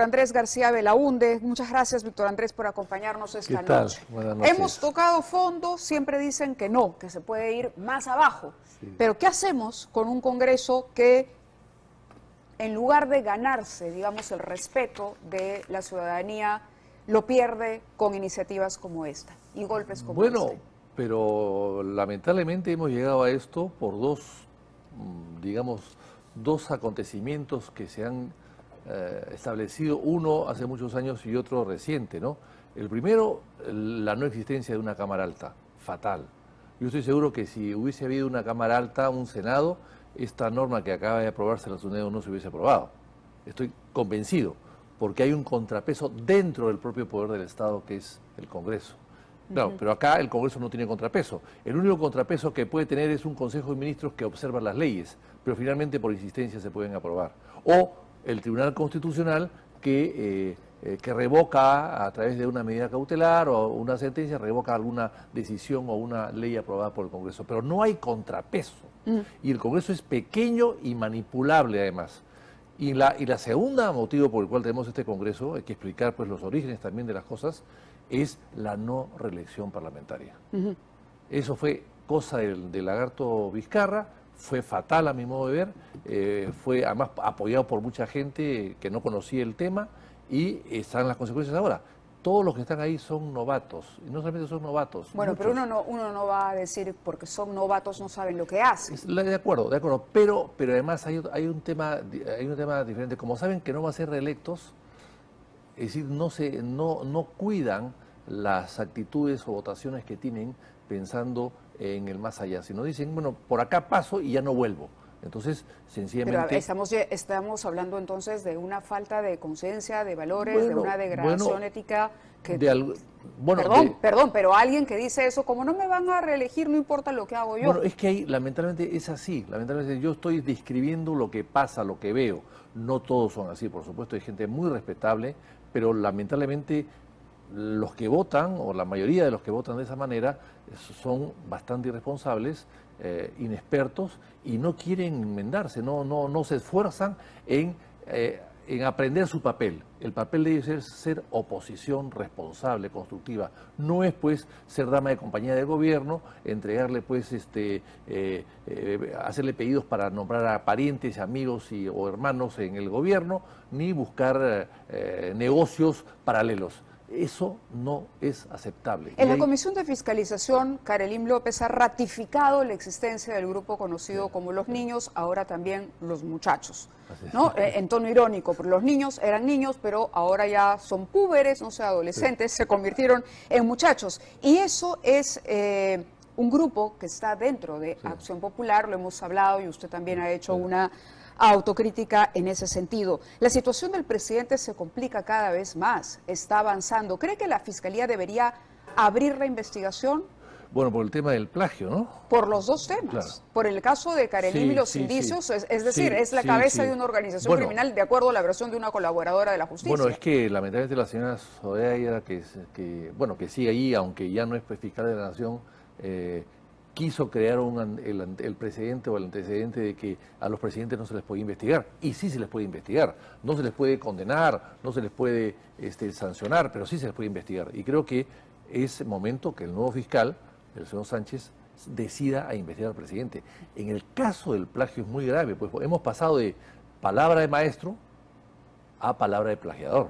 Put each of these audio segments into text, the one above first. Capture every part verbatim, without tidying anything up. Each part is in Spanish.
Andrés García Belaúnde. Muchas gracias, Víctor Andrés, por acompañarnos esta ¿Qué tal? noche. Buenas noches. Hemos tocado fondo, siempre dicen que no, que se puede ir más abajo. Sí. Pero ¿qué hacemos con un Congreso que, en lugar de ganarse, digamos, el respeto de la ciudadanía, lo pierde con iniciativas como esta y golpes como Bueno, este? pero lamentablemente hemos llegado a esto por dos, digamos, dos acontecimientos que se han eh, establecido, uno hace muchos años y otro reciente, ¿no? El primero, la no existencia de una Cámara Alta, fatal. Yo estoy seguro que si hubiese habido una Cámara Alta, un Senado, esta norma que acaba de aprobarse en los Estados Unidos no se hubiese aprobado. Estoy convencido, porque hay un contrapeso dentro del propio poder del Estado, que es el Congreso. Claro, uh-huh. Pero acá el Congreso no tiene contrapeso. El único contrapeso que puede tener es un Consejo de Ministros que observa las leyes, pero finalmente por insistencia se pueden aprobar. O el Tribunal Constitucional que, eh, eh, que revoca a través de una medida cautelar o una sentencia, revoca alguna decisión o una ley aprobada por el Congreso. Pero no hay contrapeso. Uh-huh. Y el Congreso es pequeño y manipulable además. Y la, y la segunda motivo por el cual tenemos este Congreso, hay que explicar pues los orígenes también de las cosas, es la no reelección parlamentaria. Uh-huh. Eso fue cosa del, del lagarto Vizcarra, fue fatal a mi modo de ver, eh, fue además apoyado por mucha gente que no conocía el tema y están las consecuencias ahora. Todos los que están ahí son novatos, y no solamente son novatos. Bueno, muchos. pero uno no, uno no va a decir porque son novatos no saben lo que hacen. De acuerdo, de acuerdo, pero, pero además hay, hay, un tema, hay un tema diferente. Como saben que no van a ser reelectos, es decir, no, se, no, no cuidan las actitudes o votaciones que tienen pensando en el más allá, sino dicen, bueno, por acá paso y ya no vuelvo. Entonces, sencillamente... Pero estamos, estamos hablando entonces de una falta de conciencia, de valores, bueno, de una degradación bueno, ética que... De al, bueno, perdón, de, perdón, pero alguien que dice eso, como no me van a reelegir, no importa lo que hago yo. Bueno, es que ahí, lamentablemente, es así. Lamentablemente, yo estoy describiendo lo que pasa, lo que veo. No todos son así, por supuesto, hay gente muy respetable, pero lamentablemente los que votan, o la mayoría de los que votan de esa manera, son bastante irresponsables, eh, inexpertos, y no quieren enmendarse, no, no, no se esfuerzan en, eh, en aprender su papel. El papel de ellos es ser oposición responsable, constructiva. No es, pues, ser dama de compañía del gobierno, entregarle, pues, este, eh, eh, hacerle pedidos para nombrar a parientes, amigos y, o hermanos en el gobierno, ni buscar eh, negocios paralelos. Eso no es aceptable. En la Comisión de Fiscalización, Karelim López ha ratificado la existencia del grupo conocido sí, como los sí. niños, ahora también los muchachos, ¿no? Eh, en tono irónico, porque los niños eran niños, pero ahora ya son púberes, no sé, adolescentes, sí. se convirtieron en muchachos. Y eso es eh, un grupo que está dentro de sí. Acción Popular, lo hemos hablado y usted también ha hecho sí. una autocrítica en ese sentido. La situación del presidente se complica cada vez más, está avanzando. ¿Cree que la Fiscalía debería abrir la investigación? Bueno, por el tema del plagio, ¿no? Por los dos temas. Claro. Por el caso de Karelim sí, y los sí, indicios, sí. Es, es decir, sí, es la sí, cabeza sí. de una organización bueno, criminal de acuerdo a la versión de una colaboradora de la justicia. Bueno, es que lamentablemente la señora Zoraida, que, que, bueno, que sigue ahí, aunque ya no es fiscal de la Nación, eh, quiso crear un, el, el precedente o el antecedente de que a los presidentes no se les puede investigar. Y sí se les puede investigar. No se les puede condenar, no se les puede este, sancionar, pero sí se les puede investigar. Y creo que es momento que el nuevo fiscal, el señor Sánchez, decida a investigar al presidente. En el caso del plagio es muy grave, pues hemos pasado de palabra de maestro a palabra de plagiador.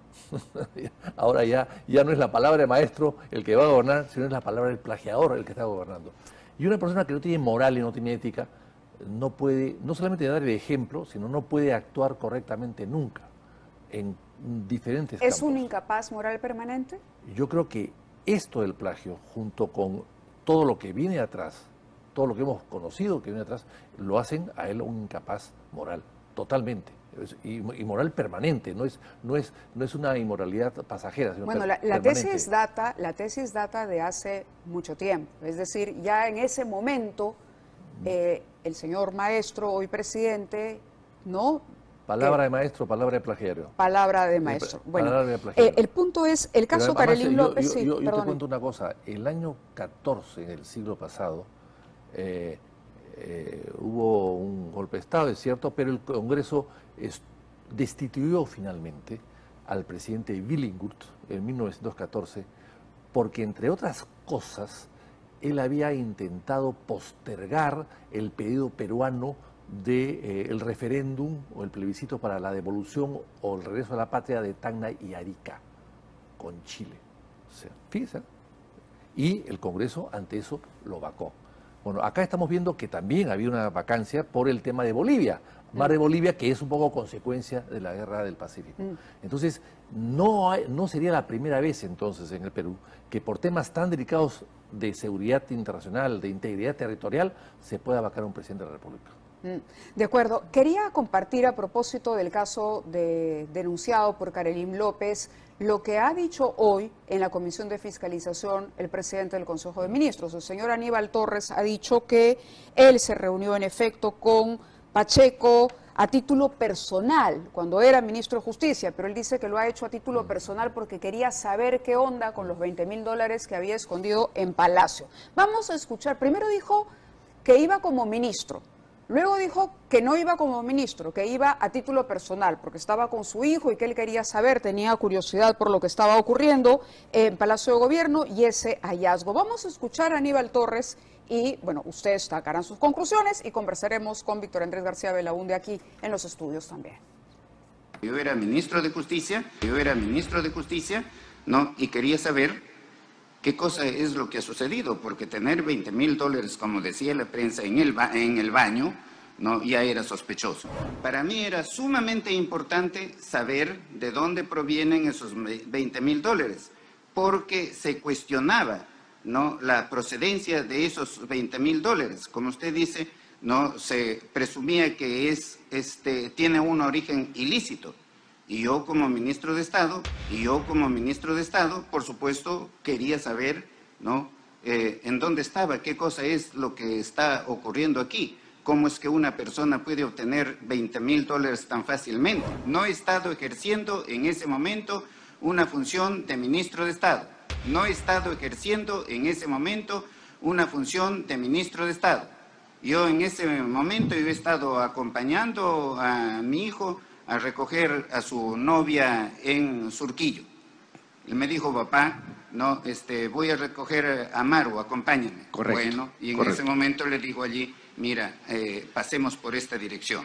Ahora ya, ya no es la palabra de maestro el que va a gobernar, sino es la palabra del plagiador el que está gobernando. Y una persona que no tiene moral y no tiene ética, no puede, no solamente dar el ejemplo, sino no puede actuar correctamente nunca, en diferentes campos. ¿Es un incapaz moral permanente? Yo creo que esto del plagio, junto con todo lo que viene atrás, todo lo que hemos conocido que viene atrás, lo hacen a él un incapaz moral, totalmente. Y, y moral permanente, no es, no es, no es una inmoralidad pasajera, sino bueno, la, la tesis data, la tesis data de hace mucho tiempo, es decir, ya en ese momento eh, el señor maestro, hoy presidente, ¿no? Palabra eh, de maestro, palabra de plagiario. Palabra de maestro. Bueno, de plagiario. Eh, el punto es, el caso Karelim López... Yo, yo, sí, yo, yo te cuento una cosa, el año catorce del siglo pasado, eh, Eh, hubo un golpe de Estado, es cierto, pero el Congreso es, destituyó finalmente al presidente Billinghurst en mil novecientos catorce, porque entre otras cosas, él había intentado postergar el pedido peruano del de, eh, referéndum o el plebiscito para la devolución o el regreso a la patria de Tacna y Arica con Chile. O sea, fíjense, y el Congreso ante eso lo vacó. Bueno, acá estamos viendo que también había una vacancia por el tema de Bolivia, Mar de Bolivia, que es un poco consecuencia de la Guerra del Pacífico. Entonces, no, hay, no sería la primera vez entonces en el Perú que por temas tan delicados de seguridad internacional, de integridad territorial, se pueda vacar a un presidente de la República. De acuerdo. Quería compartir a propósito del caso de, denunciado por Karelim López, lo que ha dicho hoy en la Comisión de Fiscalización el presidente del Consejo de Ministros. El señor Aníbal Torres ha dicho que él se reunió en efecto con Pacheco a título personal, cuando era ministro de Justicia, pero él dice que lo ha hecho a título personal porque quería saber qué onda con los veinte mil dólares que había escondido en Palacio. Vamos a escuchar. Primero dijo que iba como ministro. Luego dijo que no iba como ministro, que iba a título personal, porque estaba con su hijo y que él quería saber, tenía curiosidad por lo que estaba ocurriendo en Palacio de Gobierno y ese hallazgo. Vamos a escuchar a Aníbal Torres y, bueno, ustedes sacarán sus conclusiones y conversaremos con Víctor Andrés García Belaúnde aquí en los estudios también. Yo era ministro de Justicia, yo era ministro de Justicia, ¿no? Y quería saber qué cosa es lo que ha sucedido, porque tener veinte mil dólares, como decía la prensa, en el, ba en el baño, ¿no? Ya era sospechoso. Para mí era sumamente importante saber de dónde provienen esos veinte mil dólares, porque se cuestionaba, ¿no?, la procedencia de esos veinte mil dólares. Como usted dice, ¿no?, se presumía que es, este, tiene un origen ilícito. Y yo como ministro de Estado, y yo como ministro de Estado, por supuesto, quería saber, ¿no?, eh, en dónde estaba, qué cosa es lo que está ocurriendo aquí. ¿Cómo es que una persona puede obtener veinte mil dólares tan fácilmente? No he estado ejerciendo en ese momento una función de ministro de Estado. No he estado ejerciendo en ese momento una función de ministro de Estado. Yo en ese momento yo he estado acompañando a mi hijo a recoger a su novia en Surquillo. Él me dijo, papá, no, este, voy a recoger a Maru, acompáñame. Correcto. Bueno, y en correcto. ese momento le digo allí, mira, eh, pasemos por esta dirección.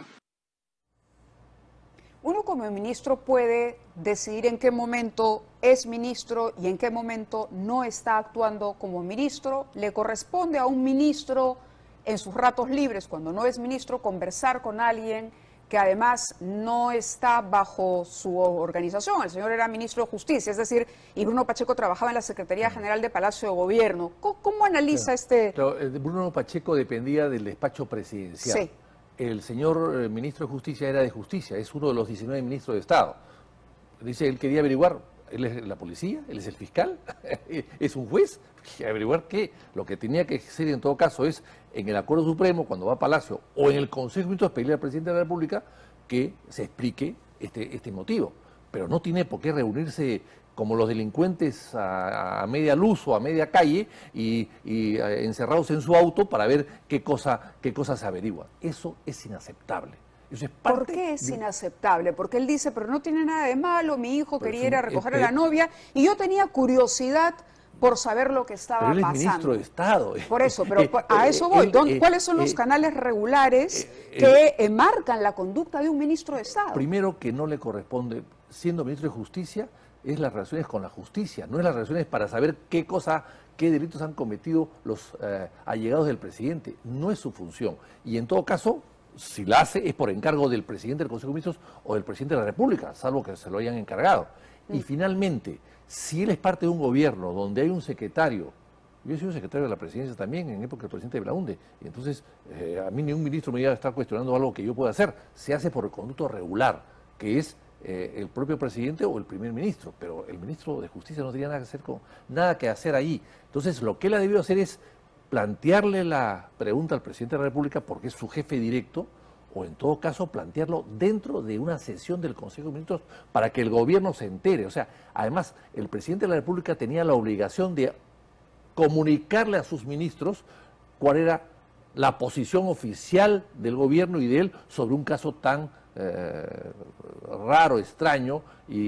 Uno como ministro puede decidir en qué momento es ministro y en qué momento no está actuando como ministro. Le corresponde a un ministro en sus ratos libres, cuando no es ministro, conversar con alguien que además no está bajo su organización. El señor era ministro de Justicia, es decir, y Bruno Pacheco trabajaba en la Secretaría General de Palacio de Gobierno. ¿Cómo, cómo analiza claro, este...? Claro, Bruno Pacheco dependía del despacho presidencial. Sí. El señor eh, ministro de Justicia era de Justicia, es uno de los diecinueve ministros de Estado. Dice, él quería averiguar, él es la policía, él es el fiscal, es un juez, averiguar qué. Lo que tenía que hacer en todo caso es, en el Acuerdo Supremo, cuando va a Palacio, o en el Consejo de Ministros, pedirle al presidente de la República que se explique este, este motivo. Pero no tiene por qué reunirse como los delincuentes a, a media luz o a media calle y, y a, encerrados en su auto para ver qué cosa, qué cosa se averigua. Eso es inaceptable. Eso es parte ¿Por qué es de... inaceptable? Porque él dice, pero no tiene nada de malo, mi hijo pero quería ir a recoger es, a la novia y yo tenía curiosidad por saber lo que estaba pero él es pasando. ministro de Estado. Por eso, pero eh, a eso voy. Eh, ¿Cuáles son los eh, canales regulares eh, que eh, marcan la conducta de un ministro de Estado? Primero, que no le corresponde, siendo ministro de Justicia, es las relaciones con la justicia, no es las relaciones para saber qué cosa, qué delitos han cometido los eh, allegados del presidente. No es su función. Y en todo caso, si la hace, es por encargo del presidente del Consejo de Ministros o del presidente de la República, salvo que se lo hayan encargado. Mm. Y finalmente, si él es parte de un gobierno donde hay un secretario, yo he sido secretario de la presidencia también en época del presidente Belaúnde, y entonces eh, a mí ni un ministro me iba a estar cuestionando algo que yo pueda hacer. Se hace por el conducto regular, que es eh, el propio presidente o el primer ministro, pero el ministro de Justicia no tenía nada que hacer, con, nada que hacer ahí. Entonces lo que él ha debido hacer es plantearle la pregunta al presidente de la República, porque es su jefe directo, o en todo caso plantearlo dentro de una sesión del Consejo de Ministros para que el gobierno se entere. O sea, además, el presidente de la República tenía la obligación de comunicarle a sus ministros cuál era la posición oficial del gobierno y de él sobre un caso tan eh, raro, extraño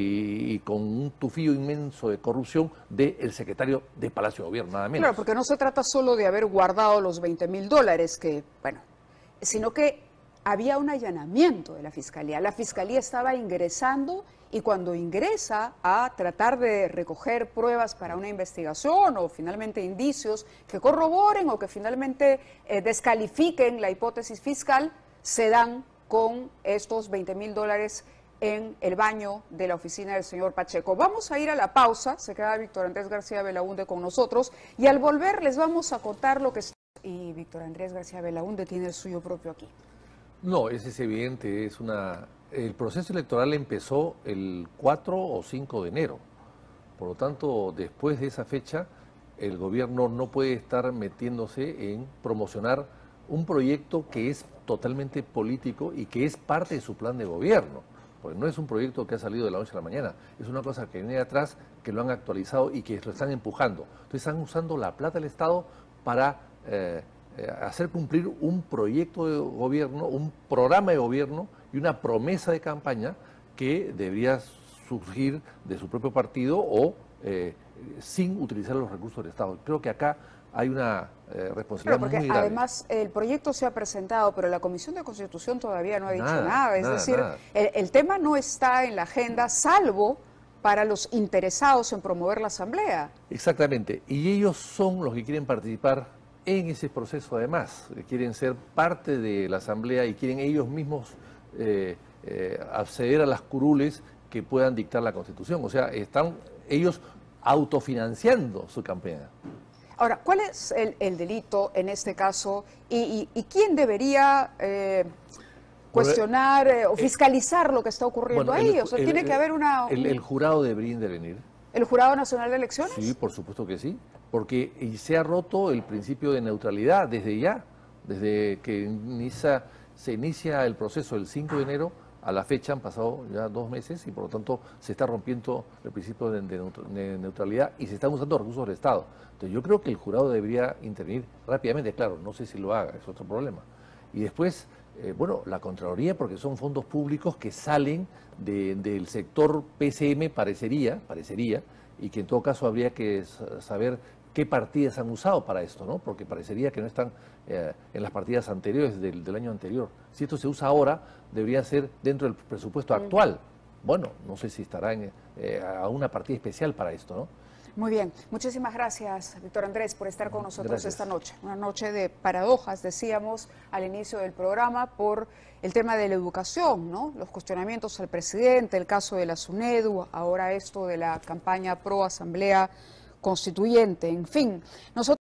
y, y con un tufillo inmenso de corrupción del secretario de Palacio de Gobierno, nada menos. Claro, porque no se trata solo de haber guardado los veinte mil dólares, que, bueno, sino que había un allanamiento de la Fiscalía. La Fiscalía estaba ingresando y cuando ingresa a tratar de recoger pruebas para una investigación o finalmente indicios que corroboren o que finalmente eh, descalifiquen la hipótesis fiscal, se dan con estos veinte mil dólares en el baño de la oficina del señor Pacheco. Vamos a ir a la pausa, se queda Víctor Andrés García Belaúnde con nosotros y al volver les vamos a contar lo que está. Y Víctor Andrés García Belaúnde tiene el suyo propio aquí. No, ese es evidente, es una... El proceso electoral empezó el cuatro o cinco de enero, por lo tanto, después de esa fecha, el gobierno no puede estar metiéndose en promocionar un proyecto que es totalmente político y que es parte de su plan de gobierno, porque no es un proyecto que ha salido de la noche a la mañana, es una cosa que viene de atrás, que lo han actualizado y que lo están empujando. Entonces están usando la plata del Estado para eh, eh, hacer cumplir un proyecto de gobierno, un programa de gobierno y una promesa de campaña que debería surgir de su propio partido o eh, sin utilizar los recursos del Estado. Creo que acá hay una eh, responsabilidad porque muy grave. Además, el proyecto se ha presentado, pero la Comisión de Constitución todavía no ha dicho Nada, nada. Es nada, decir, nada. El, el tema no está en la agenda, salvo para los interesados en promover la Asamblea. Exactamente. Y ellos son los que quieren participar en ese proceso, además. Quieren ser parte de la Asamblea y quieren ellos mismos eh, eh, acceder a las curules que puedan dictar la Constitución. O sea, están ellos autofinanciando su campaña. Ahora, ¿cuál es el, el delito en este caso y, y, y quién debería eh, cuestionar eh, o fiscalizar lo que está ocurriendo bueno, el, ahí? O sea, el, tiene el, que haber una... El, el jurado debería intervenir. ¿El Jurado Nacional de Elecciones? Sí, por supuesto que sí, porque y se ha roto el principio de neutralidad desde ya, desde que inicia, se inicia el proceso el cinco de enero, a la fecha han pasado ya dos meses y por lo tanto se está rompiendo el principio de, de, de neutralidad y se están usando recursos del Estado. Entonces yo creo que el jurado debería intervenir rápidamente, claro, no sé si lo haga, es otro problema. Y después, eh, bueno, la Contraloría, porque son fondos públicos que salen de, del sector P C M, parecería, parecería, y que en todo caso habría que saber qué partidas han usado para esto, ¿no? Porque parecería que no están eh, en las partidas anteriores del, del año anterior. Si esto se usa ahora, debería ser dentro del presupuesto actual. Bueno, no sé si estará en, eh, a una partida especial para esto, ¿no? Muy bien, muchísimas gracias, Víctor Andrés, por estar con nosotros Gracias. esta noche. Una noche de paradojas, decíamos al inicio del programa, por el tema de la educación, ¿no? Los cuestionamientos al presidente, el caso de la SUNEDU, ahora esto de la campaña pro Asamblea Constituyente, en fin. Nosotros